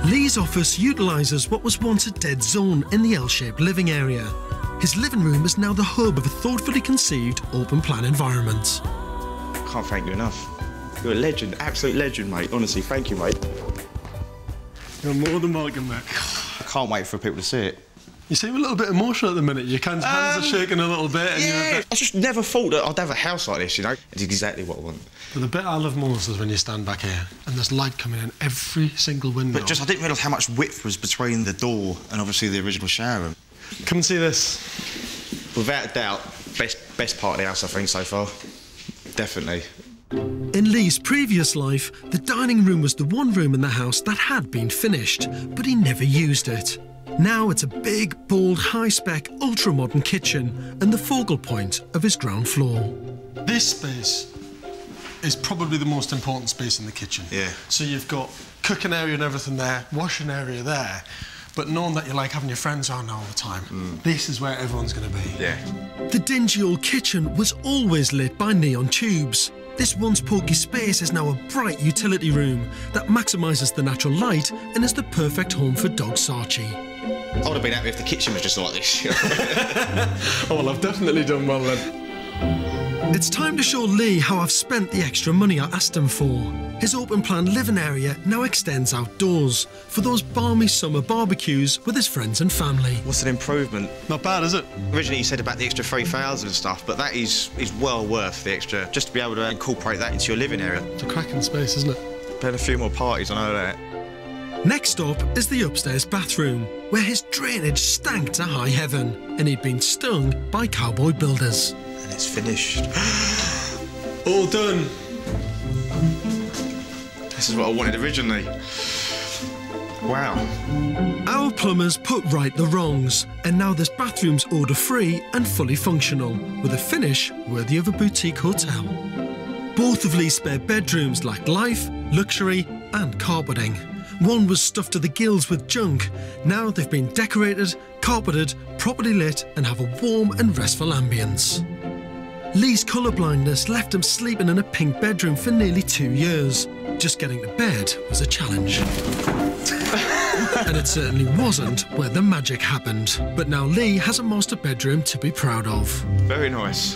Lee's office utilises what was once a dead zone in the L-shaped living area. His living room is now the hub of a thoughtfully conceived open-plan environment. Can't thank you enough. You're a legend, absolute legend, mate. Honestly, thank you, mate. You're more than welcome, mate. I can't wait for people to see it. You seem a little bit emotional at the minute. Your hands are shaking a little bit. And Yeah, you're a bit... I just never thought that I'd have a house like this, you know? It's exactly what I want. But the bit I love most is when you stand back here and there's light coming in every single window. But just, I didn't realise how much width was between the door and obviously the original shower room. Come and see this. Without a doubt, best part of the house, I think, so far. Definitely. In Lee's previous life, the dining room was the one room in the house that had been finished, but he never used it. Now it's a big, bold, high-spec, ultra-modern kitchen and the focal point of his ground floor. This space is probably the most important space in the kitchen. Yeah. So you've got cooking area and everything there, washing area there, but knowing that you like having your friends around all the time, this is where everyone's going to be. Yeah. The dingy old kitchen was always lit by neon tubes. This once poky space is now a bright utility room that maximises the natural light and is the perfect home for dog Saatchi. I would have been happy if the kitchen was just like this. Oh, well, I've definitely done well then. It's time to show Lee how I've spent the extra money I asked him for. His open-plan living area now extends outdoors for those balmy summer barbecues with his friends and family. What's an improvement? Not bad, is it? Originally you said about the extra 3,000 and stuff, but that is well worth the extra, just to be able to incorporate that into your living area. It's a cracking space, isn't it? Had a few more parties, I know that. Next up is the upstairs bathroom, where his drainage stank to high heaven and he'd been stung by cowboy builders. And it's finished. All done. This is what I wanted originally. Wow. Our plumbers put right the wrongs, and now this bathroom's odour-free and fully functional, with a finish worthy of a boutique hotel. Both of Lee's spare bedrooms lacked life, luxury and carpeting. One was stuffed to the gills with junk. Now they've been decorated, carpeted, properly lit and have a warm and restful ambience. Lee's colour blindness left him sleeping in a pink bedroom for nearly 2 years. Just getting to bed was a challenge. And it certainly wasn't where the magic happened. But now Lee has a master bedroom to be proud of. Very nice.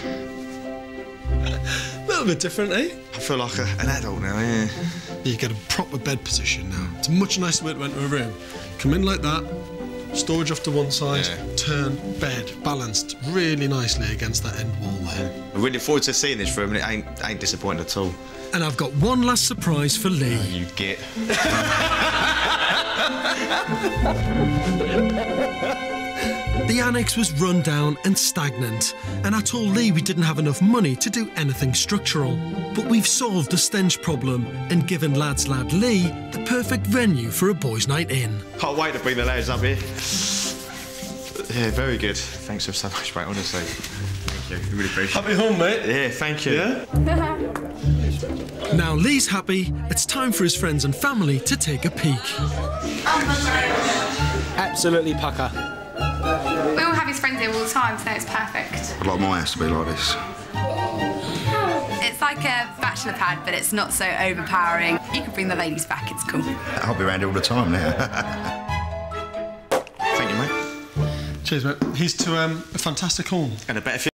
A little bit different, eh? I feel like an adult now, yeah. You get a proper bed position now. It's a much nicer way to enter a room. Come in like that, storage off to one side, turn, bed, balanced really nicely against that end wall there. I'm really forward to seeing this room and it ain't disappointing at all. And I've got one last surprise for Lee. You get. The annex was run down and stagnant, and I told Lee we didn't have enough money to do anything structural. But we've solved the stench problem and given Lad's Lad Lee the perfect venue for a boys' night in. Can't wait to bring the lads up here. Yeah, very good. Thanks so much, mate, honestly. Thank you, really appreciate it. Happy home, mate. Yeah, thank you. Yeah? Now Lee's happy, it's time for his friends and family to take a peek. Absolutely pucker. We all have his friends here all the time, so it's perfect. I'd like my house to be like this. It's like a bachelor pad, but it's not so overpowering. You can bring the ladies back, it's cool. I'll be around here all the time now. Thank you, mate. Cheers, mate. Here's to a fantastic home. And a better